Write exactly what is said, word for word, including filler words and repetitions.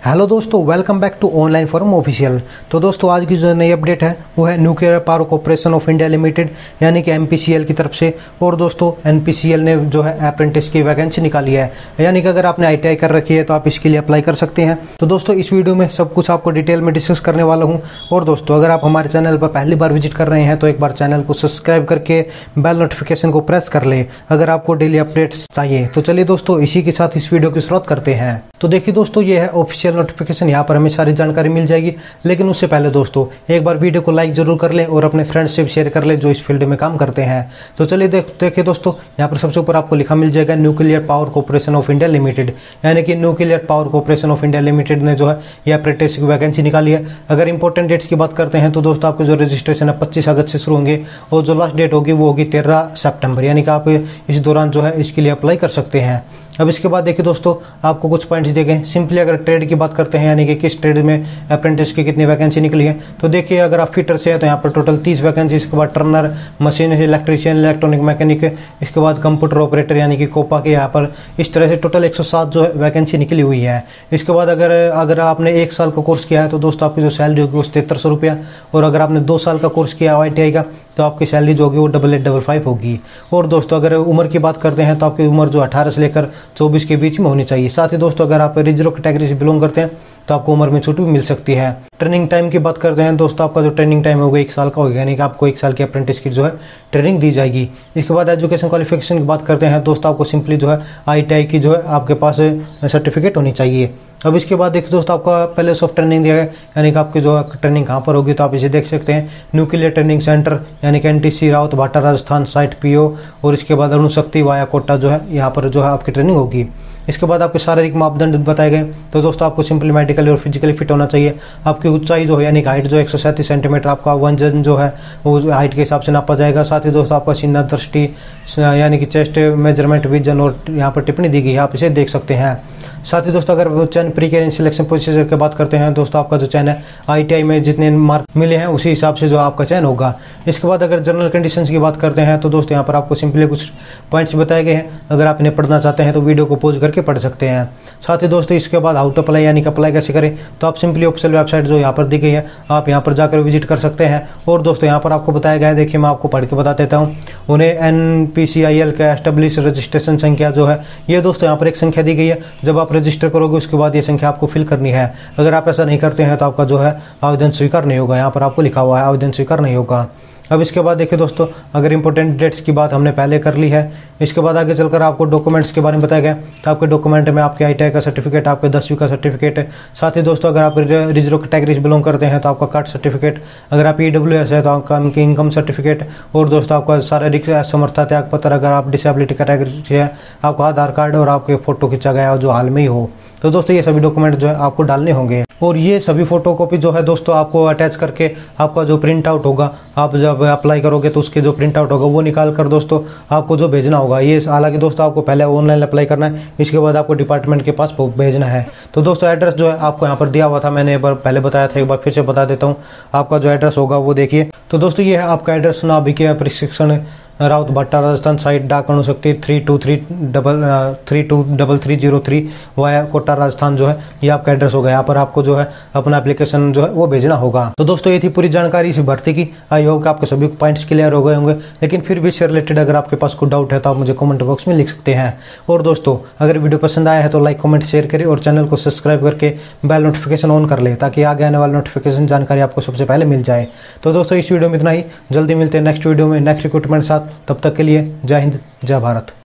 Hello दोस्तों, welcome back to online forum official. तो दोस्तों आज की जो नई अपडेट है वो है nuclear power corporation of India limited यानी कि N P C I L की तरफ से। और दोस्तों N P C I L ने जो है अप्रेंटिस की वैकेंसी निकाली है, यानी कि अगर आपने आई टी आई कर रखी है तो आप इसके लिए अप्लाई कर सकते हैं। तो दोस्तों इस वीडियो में सब कुछ आपको डिटेल में डिस्कस करने वाला हूँ। और दोस्तों अगर आप हमारे चैनल पर पहली बार विजिट कर रहे हैं तो एक बार चैनल को सब्सक्राइब करके बेल नोटिफिकेशन को प्रेस कर ले अगर आपको डेली अपडेट्स चाहिए। तो चलिए दोस्तों इसी के साथ इस वीडियो की शुरुआत करते हैं। तो देखिए दोस्तों ये है ऑफिशियल नोटिफिकेशन, यहाँ पर हमें सारी जानकारी मिल जाएगी। लेकिन उससे पहले दोस्तों एक बार वीडियो को लाइक जरूर कर लें और अपने फ्रेंड्स से शेयर कर लें जो इस फील्ड में काम करते हैं। तो चलिए देख देखिए दोस्तों यहाँ पर सबसे ऊपर आपको लिखा मिल जाएगा nuclear power corporation of India limited, यानी कि nuclear power corporation of India limited ने जो है यह अप्रेंटिस की वैकेंसी निकाली है। अगर इंपॉर्टेंट डेट्स की बात करते हैं तो दोस्तों आपके जो रजिस्ट्रेशन है पच्चीस अगस्त से शुरू होंगे और जो लास्ट डेट होगी वो होगी तेरह सितंबर, यानी कि आप इस दौरान जो है इसके लिए अप्लाई कर सकते हैं। अब इसके बाद देखिए दोस्तों आपको कुछ पॉइंट्स दिए गए। सिंपली अगर ट्रेड की बात करते हैं यानी कि किस ट्रेड में अप्रेंटिस की कितनी वैकेंसी निकली है, तो देखिए अगर आप फिटर से है तो यहाँ पर टोटल तीस वैकेंसी। इसके बाद turner, machine, electrician, electronic mechanic, इसके बाद कंप्यूटर ऑपरेटर यानी कि कोपा के यहाँ पर इस तरह से टोटल एक सौ सात जो है वैकेंसी निकली हुई है। इसके बाद अगर अगर आपने एक साल का कोर्स किया है तो दोस्तों आपकी जो सैलरी होगी वो तिहत्तर सौ रुपया, और अगर आपने दो साल का कोर्स किया आई टी आई का तो आपकी सैलरी जो होगी वो डबल एट डबल फाइव होगी। और दोस्तों अगर उम्र की बात करते हैं तो आपकी उम्र जो अठारह से लेकर चौबीस के बीच में होनी चाहिए। साथ ही दोस्तों अगर आप रिजर्व कैटेगरी से बिलोंग करते हैं तो आपको उम्र में छूट भी मिल सकती है। ट्रेनिंग टाइम की बात करते हैं दोस्तों आपका जो ट्रेनिंग टाइम होगा एक साल का होगा, यानी कि आपको एक साल की अप्रेंटिस की जो है ट्रेनिंग दी जाएगी। इसके बाद एजुकेशन क्वालिफिकेशन की बात करते हैं दोस्तों आपको सिंपली जो है आई टी आई की जो है आपके पास सर्टिफिकेट होनी चाहिए। अब इसके बाद देखिए दोस्तों आपका पहले ऑफ ट्रेनिंग दिया गया, यानी कि आपकी जो ट्रेनिंग कहाँ पर होगी तो आप इसे देख सकते हैं न्यूक्लियर ट्रेनिंग सेंटर यानी कि एन टी सी राउत भाटा राजस्थान साइट पी ओ, और इसके बाद अरुणशक्ति वाया कोटा जो है यहाँ पर जो है आपकी ट्रेनिंग होगी। इसके बाद आपके शारीरिक मापदंड बताए गए। तो दोस्तों आपको सिंपली मेडिकली और फिजिकली फिट होना चाहिए। आपकी ऊंचाई जो है यानी कि हाइट जो एक सौ सैंतीस सेंटीमीटर, आपका वजन जो है वो हाइट के हिसाब से नापा जाएगा। साथ ही दोस्तों आपका सीना दृष्टि यानी कि चेस्ट मेजरमेंट, विजन और यहाँ पर टिप्पणी दी गई है, आप इसे देख सकते हैं। साथ ही दोस्तों अगर चयन प्री सिलेक्शन प्रोसीजर की बात करते हैं दोस्तों आपका जो चयन है आई टी आई में जितने मार्क मिले हैं उसी हिसाब से जो आपका चयन होगा। इसके बाद अगर जनरल कंडीशंस की बात करते हैं तो दोस्तों यहाँ पर आपको सिंपली कुछ पॉइंट्स बताए गए हैं। अगर आप इन्हें पढ़ना चाहते हैं तो वीडियो को पॉज करके पढ़ सकते हैं। साथ ही दोस्तों इसके बाद हाउ टू अप्लाई यानी कि अप्लाई कैसे करें, तो आप सिंपली ऑफिशियल वेबसाइट जो यहाँ पर दी गई है आप यहाँ पर जाकर विजिट कर सकते हैं। और दोस्तों यहाँ पर आपको बताया गया है, देखिए मैं आपको पढ़ के बता देता हूँ। उन्हें N P C I L का एस्टेब्लिश रजिस्ट्रेशन संख्या जो है ये दोस्तों यहाँ पर एक संख्या दी गई है। जब आप रजिस्टर करोगे उसके बाद ये संख्या आपको फिल करनी है। अगर आप ऐसा नहीं करते हैं तो आपका जो है आवेदन स्वीकार नहीं होगा। यहाँ पर आपको लिखा हुआ है आवेदन स्वीकार नहीं होगा। अब इसके बाद देखिए दोस्तों अगर इंपॉर्टेंट डेट्स की बात हमने पहले कर ली है। इसके बाद आगे चलकर आपको डॉक्यूमेंट्स के बारे में बताया गया। तो आपके डॉक्यूमेंट में आपके आई टी आई का सर्टिफिकेट, आपके दसवीं का सर्टिफिकेट, साथ ही दोस्तों अगर आप रिजर्व कैटेगरी से बिलोंग करते हैं तो आपका कास्ट सर्टिफिकेट, अगर आप ई डब्ल्यू एस है तो आपका इनकम सर्टिफिकेट, और दोस्तों आपका शारीरिक समर्था त्याग पत्र, अगर आप डिसेबिलिटी कैटेगरी से है आपका आधार कार्ड और आपके फोटो खींचा गया जो हाल में ही हो। तो दोस्तों ये सभी डॉक्यूमेंट जो है आपको डालने होंगे। और ये सभी फोटो कॉपी जो है दोस्तों आपको अटैच करके आपका जो प्रिंट आउट होगा, आप जब अप्लाई करोगे तो उसके जो प्रिंट आउट होगा वो निकाल कर दोस्तों आपको जो भेजना होगा। ये हालांकि दोस्तों आपको पहले ऑनलाइन अप्लाई करना है, इसके बाद आपको डिपार्टमेंट के पास भेजना है। तो दोस्तों एड्रेस जो है आपको यहाँ पर दिया हुआ था, मैंने एक बार पहले बताया था, एक बार फिर से बता देता हूँ। आपका जो एड्रेस होगा वो देखिए। तो दोस्तों ये है आपका एड्रेस, नाभिकीय प्रशिक्षण राउत भट्टा राजस्थान साइट डाक Anushakti three two three double three two double three zero three via Kota Rajasthan जो है ये आपका एड्रेस होगा। यहाँ पर आपको जो है अपना एप्लीकेशन जो है वो भेजना होगा। तो दोस्तों ये थी पूरी जानकारी इस भर्ती की। आई होप कि आपके सभी पॉइंट्स क्लियर हो गए होंगे, लेकिन फिर भी इससे रिलेटेड अगर आपके पास कोई डाउट है तो आप मुझे कमेंट बॉक्स में लिख सकते हैं। और दोस्तों अगर वीडियो पसंद आया है तो लाइक कमेंट शेयर करें और चैनल को सब्सक्राइब करके बेल नोटिफिकेशन ऑन कर ले ताकि आगे आने वाली नोटिफिकेशन जानकारी आपको सबसे पहले मिल जाए। तो दोस्तों इस वीडियो में इतना ही, जल्दी मिलते हैं नेक्स्ट वीडियो में नेक्स्ट रिक्रूटमेंट साथ। तब तक के लिए जय हिंद, जय भारत।